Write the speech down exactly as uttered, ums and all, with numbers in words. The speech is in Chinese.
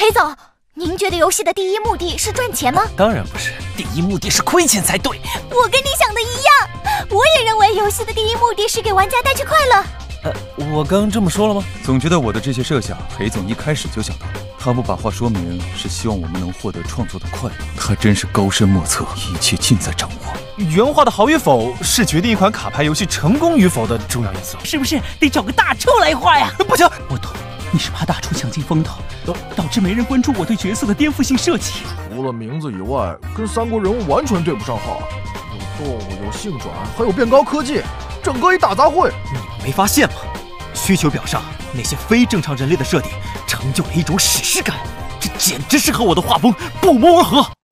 裴总，您觉得游戏的第一目的是赚钱吗？ 当然不是，第一目的是亏钱才对。 我跟你想的一样，我也认为游戏的第一目的是给玩家带去快乐。 呃，我刚这么说了吗？ 总觉得我的这些设想，裴总一开始就想到了。他不把话说明，是希望我们能获得创作的快乐。他真是高深莫测，一切尽在掌握。 原画的好与否，是决定一款卡牌游戏成功与否的重要因素。 是不是得找个大厨来画呀？ 不行， 我懂，你是怕大厨抢尽风头，导致没人关注我对角色的颠覆性设计。 除了名字以外，跟三国人物完全对不上号，有动物，有性转，还有变高科技，整个一大杂烩。 你们没发现吗？需求表上那些非正常人类的设定，成就了一种史诗感，这简直是和我的画风不谋而合。